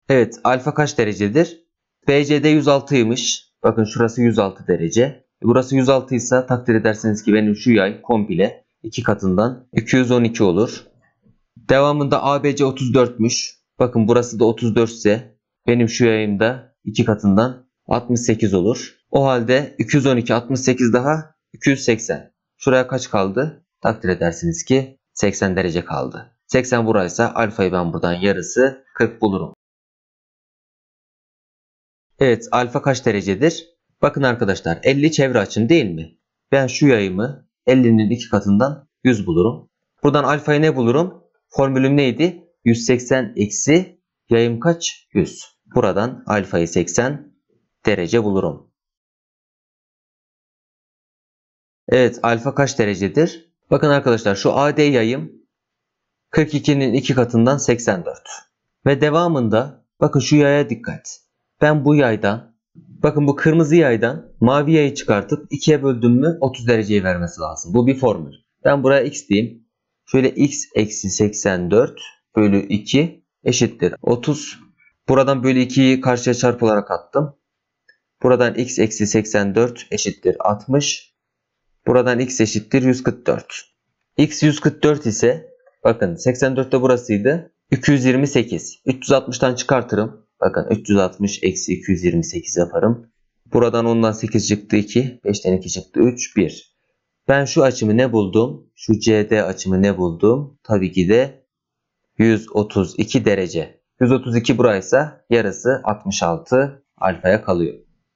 Evet, alfa kaç derecedir? BC'de 106'ymış. Bakın şurası 106 derece. Burası 106 ise takdir edersiniz ki benim şu yay komple 2 katından 212 olur. Devamında ABC 34'müş. Bakın burası da 34 ise benim şu yayım da 2 katından 68 olur. O halde 212, 68 daha 280. Şuraya kaç kaldı? Takdir edersiniz ki 80 derece kaldı. 80 buraysa alfayı ben buradan yarısı 40 bulurum. Evet, alfa kaç derecedir? Bakın arkadaşlar 50 çevre açım değil mi? Ben şu yayımı 50'nin 2 katından 100 bulurum. Buradan alfayı ne bulurum? Formülüm neydi? 180 eksi yayım kaç? 100. Buradan alfayı 80 derece bulurum. Evet, alfa kaç derecedir? Bakın arkadaşlar şu AD yayım 42'nin 2 katından 84. Ve devamında bakın şu yaya dikkat. Ben bu yaydan, bakın bu kırmızı yaydan mavi yayı çıkartıp 2'ye böldüm mü 30 dereceyi vermesi lazım. Bu bir formül. Ben buraya x diyeyim. Şöyle x eksi 84 bölü 2 eşittir 30. Buradan bölü 2'yi karşıya çarpı olarak attım. Buradan x eksi 84 eşittir 60. Buradan x eşittir 144. X 144 ise bakın 84 de burasıydı. 228. 360'tan çıkartırım. Bakın 360 eksi 228 yaparım. Buradan ondan 8 çıktı 2. 5'ten 2 çıktı 3. 1. Ben şu açımı ne buldum? Şu CD açımı ne buldum? Tabii ki de 132 derece. 132 buraysa yarısı 66 alfaya kalıyor.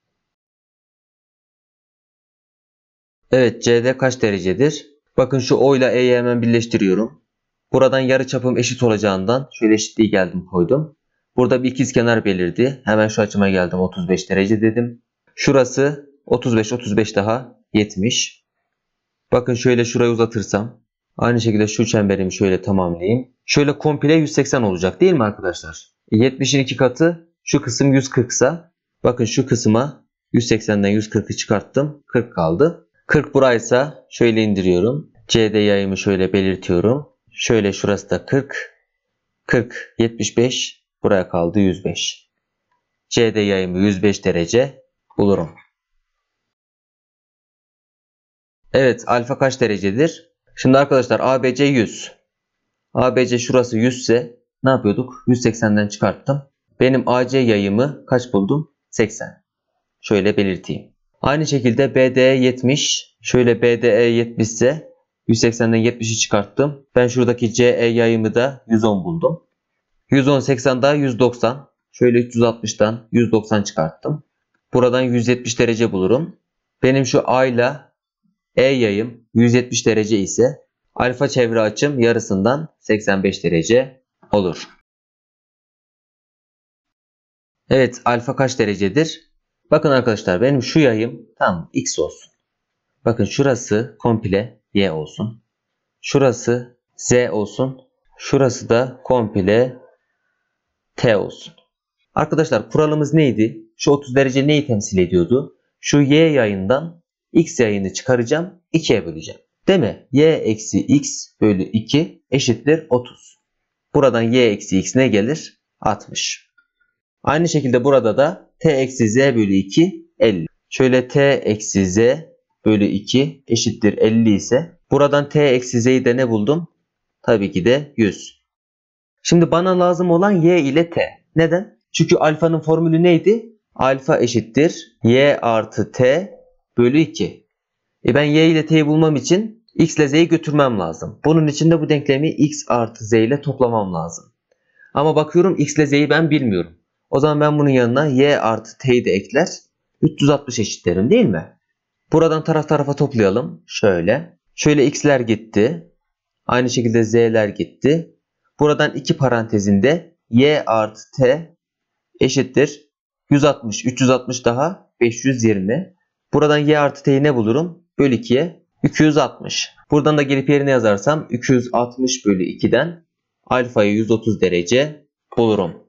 Evet, CD kaç derecedir? Bakın şu O ile E'yi hemen birleştiriyorum. Buradan yarıçapım eşit olacağından şöyle eşitliği geldim koydum. Burada bir ikizkenar belirdi. Hemen şu açıma geldim 35 derece dedim. Şurası 35 daha 70. Bakın şöyle şurayı uzatırsam. Aynı şekilde şu çemberimi şöyle tamamlayayım. Şöyle komple 180 olacak değil mi arkadaşlar? 70'in 2 katı şu kısım 140 ise bakın şu kısma 180'den 140'ı çıkarttım. 40 kaldı. 40 buraysa şöyle indiriyorum. CD yayımı şöyle belirtiyorum. Şöyle şurası da 40. 40, 75. Buraya kaldı 105. CD yayımı 105 derece bulurum. Evet, alfa kaç derecedir? Şimdi arkadaşlar ABC 100. ABC şurası 100 ise ne yapıyorduk? 180'den çıkarttım. Benim AC yayımı kaç buldum? 80. Şöyle belirteyim. Aynı şekilde BDE 70. Şöyle BDE 70 ise 180'den 70'i çıkarttım. Ben şuradaki CE yayımı da 110 buldum. 110, 80 daha 190. Şöyle 360'tan 190 çıkarttım. Buradan 170 derece bulurum. Benim şu A ile E yayım 170 derece ise alfa çevre açım yarısından 85 derece olur. Evet, alfa kaç derecedir? Bakın arkadaşlar benim şu yayım tam x olsun. Bakın şurası komple y olsun. Şurası z olsun. Şurası da komple t olsun. Arkadaşlar kuralımız neydi? Şu 30 derece neyi temsil ediyordu? Şu y yayından x yayını çıkaracağım, 2'ye böleceğim. Değil mi? Y eksi x bölü 2 eşittir 30. Buradan y eksi x ne gelir? 60. Aynı şekilde burada da t eksi z bölü 2 50. Şöyle t eksi z bölü 2 eşittir 50 ise buradan t eksi z'yi de ne buldum? Tabii ki de 100. Şimdi bana lazım olan y ile t. Neden? Çünkü alfanın formülü neydi? Alfa eşittir y artı t bölü 2. Ben y ile t'yi bulmam için x ile z'yi götürmem lazım. Bunun için de bu denklemi x artı z ile toplamam lazım. Ama bakıyorum x ile z'yi ben bilmiyorum. O zaman ben bunun yanına y artı t'yi de ekler. 360 eşitlerim değil mi? Buradan taraf tarafa toplayalım. Şöyle. Şöyle x'ler gitti. Aynı şekilde z'ler gitti. Buradan iki parantezinde y artı t eşittir 160. 360 daha 520. Buradan y artı t'yi ne bulurum? Bölü 2'ye 260. Buradan da gelip yerine yazarsam 260 bölü 2'den alfayı 130 derece bulurum.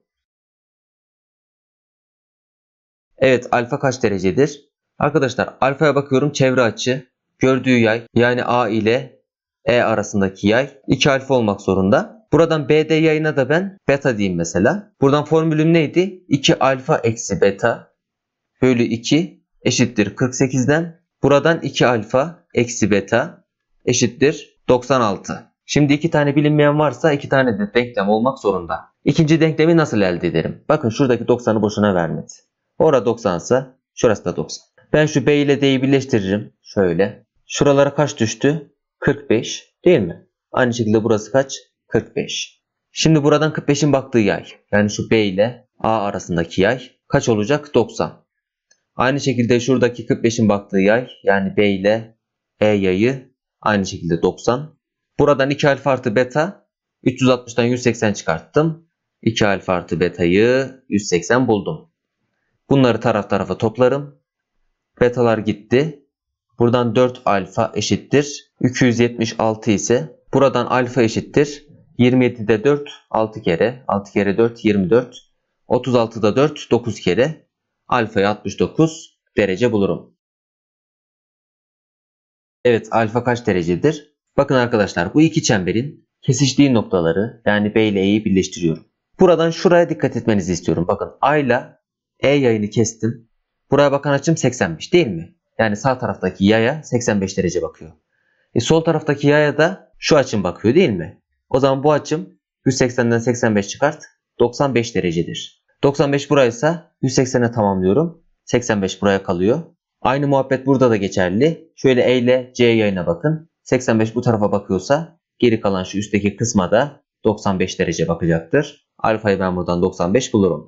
Evet, alfa kaç derecedir? Arkadaşlar alfaya bakıyorum, çevre açı. Gördüğü yay yani A ile E arasındaki yay 2 alfa olmak zorunda. Buradan BD yayına da ben beta diyeyim mesela. Buradan formülüm neydi? 2 alfa eksi beta bölü 2 eşittir 48'den. Buradan 2 alfa eksi beta eşittir 96. Şimdi iki tane bilinmeyen varsa iki tane de denklem olmak zorunda. İkinci denklemi nasıl elde ederim? Bakın şuradaki 90'ı boşuna vermedi. Orada 90 ise şurası da 90. Ben şu B ile D'yi birleştiririm. Şöyle. Şuralara kaç düştü? 45 değil mi? Aynı şekilde burası kaç? 45. Şimdi buradan 45'in baktığı yay. Yani şu B ile A arasındaki yay kaç olacak? 90. Aynı şekilde şuradaki 45'in baktığı yay yani B ile E yayı aynı şekilde 90. Buradan 2 alfa artı beta 360'dan 180 çıkarttım. 2 alfa artı betayı 180 buldum. Bunları taraf tarafa toplarım. Betalar gitti. Buradan 4 alfa eşittir 276 ise buradan alfa eşittir 27'de 4 6 kere 6 kere 4 24 36'da 4 9 kere alfayı 69 derece bulurum. Evet, alfa kaç derecedir? Bakın arkadaşlar, bu iki çemberin kesiştiği noktaları yani B ile E'yi birleştiriyorum. Buradan şuraya dikkat etmenizi istiyorum. Bakın A ile E yayını kestim. Buraya bakan açım 85 değil mi? Yani sağ taraftaki yaya 85 derece bakıyor. Sol taraftaki yaya da şu açım bakıyor değil mi? O zaman bu açım 180'den 85 çıkart 95 derecedir. 95 buraysa 180'e tamamlıyorum. 85 buraya kalıyor. Aynı muhabbet burada da geçerli. Şöyle E ile C yayına bakın. 85 bu tarafa bakıyorsa geri kalan şu üstteki kısma da 95 derece bakacaktır. Alfayı ben buradan 95 bulurum.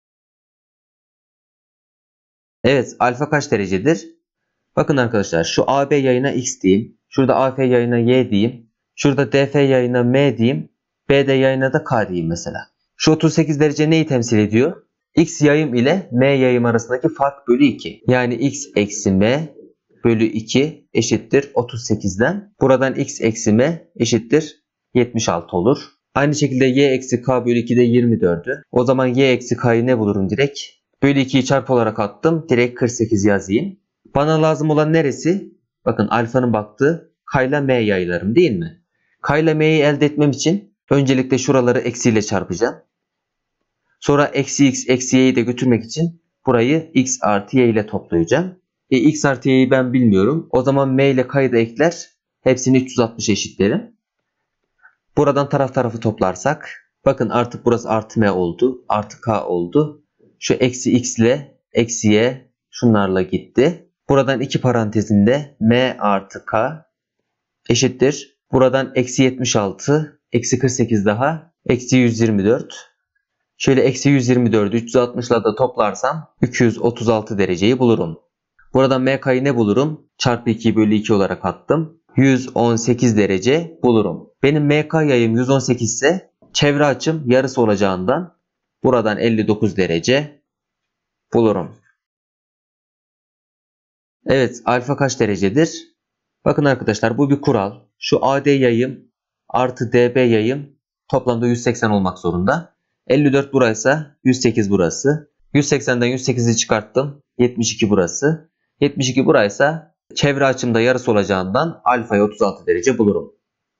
Evet, alfa kaç derecedir? Bakın arkadaşlar, şu AB yayına X diyeyim. Şurada AF yayına Y diyeyim. Şurada DF yayına M diyeyim. BD yayına da K diyeyim mesela. Şu 38 derece neyi temsil ediyor? X yayım ile M yayım arasındaki fark bölü 2. Yani X eksi M bölü 2 eşittir 38'den. Buradan X eksi M eşittir 76 olur. Aynı şekilde Y eksi K bölü 2 de 24'ü. O zaman Y eksi K'yı ne bulurum direkt? Bölü 2'yi çarpı olarak attım. Direkt 48 yazayım. Bana lazım olan neresi? Bakın alfanın baktığı K ile M yaylarım değil mi? K ile M'yi elde etmem için öncelikle şuraları eksiyle çarpacağım. Sonra eksi X eksi Y'yi de götürmek için burayı X artı Y ile toplayacağım. X artı Y'yi ben bilmiyorum. O zaman M ile K'yı da ekler. Hepsini 360 eşitlerim. Buradan taraf tarafı toplarsak. Bakın artık burası artı M oldu. Artı K oldu. Şu eksi X ile eksi Y şunlarla gitti. Buradan iki parantezinde M artı K eşittir. Buradan eksi 76 eksi 48 daha eksi 124. Şöyle eksi 124'ü 360 ile de toplarsam 236 dereceyi bulurum. Buradan MK'yı ne bulurum? Çarpı 2 bölü 2 olarak attım. 118 derece bulurum. Benim MK yayım 118 ise çevre açım yarısı olacağından buradan 59 derece bulurum. Evet, alfa kaç derecedir? Bakın arkadaşlar, bu bir kural. Şu AD yayım artı DB yayım toplamda 180 olmak zorunda. 54 buraysa 108 burası. 180'den 108'i çıkarttım. 72 burası. 72 buraysa çevre açımda yarısı olacağından alfayı 36 derece bulurum.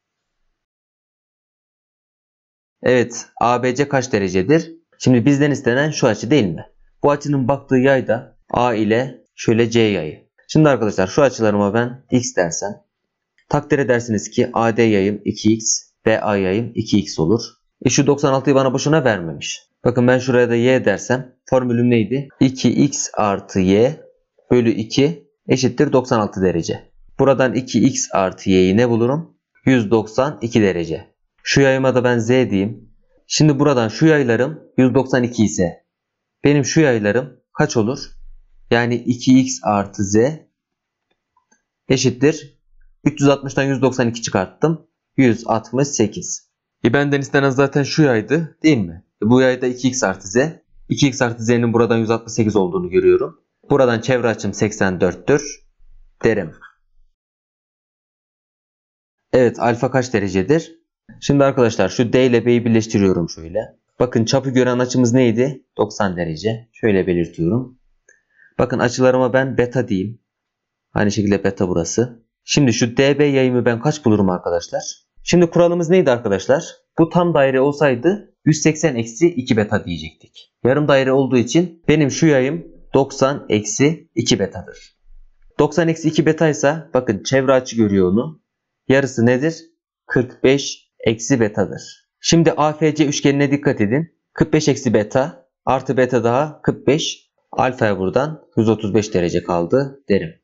Evet, ABC kaç derecedir? Şimdi bizden istenen şu açı değil mi? Bu açının baktığı yay da A ile şöyle C yayı. Şimdi arkadaşlar şu açılarıma ben X dersem takdir edersiniz ki AD yayım 2X, BA yayım 2X olur. Şu 96'yı bana boşuna vermemiş. Bakın ben şuraya da Y dersem formülüm neydi? 2X artı Y bölü 2 eşittir 96 derece. Buradan 2X artı Y'yi ne bulurum? 192 derece. Şu yayıma da ben Z diyeyim. Şimdi buradan şu yaylarım 192 ise benim şu yaylarım kaç olur? Yani 2X artı Z eşittir 360'tan 192 çıkarttım. 168. Benden istenen zaten şu yaydı değil mi? Bu yayda 2X artı Z. 2X artı Z'nin buradan 168 olduğunu görüyorum. Buradan çevre açım 84'tür derim. Evet, alfa kaç derecedir? Şimdi arkadaşlar şu D ile B'yi birleştiriyorum şöyle. Bakın çapı gören açımız neydi? 90 derece. Şöyle belirtiyorum. Bakın açılarıma ben beta diyeyim. Aynı şekilde beta burası. Şimdi şu DB yayımı ben kaç bulurum arkadaşlar? Şimdi kuralımız neydi arkadaşlar? Bu tam daire olsaydı 180 eksi 2 beta diyecektik. Yarım daire olduğu için benim şu yayım 90 eksi 2 betadır. 90 eksi 2 beta ise bakın çevre açı görüyor onu. Yarısı nedir? 45 eksi betadır. Şimdi AFC üçgenine dikkat edin. 45 eksi beta artı beta daha 45. Alfaya buradan 135 derece kaldı derim.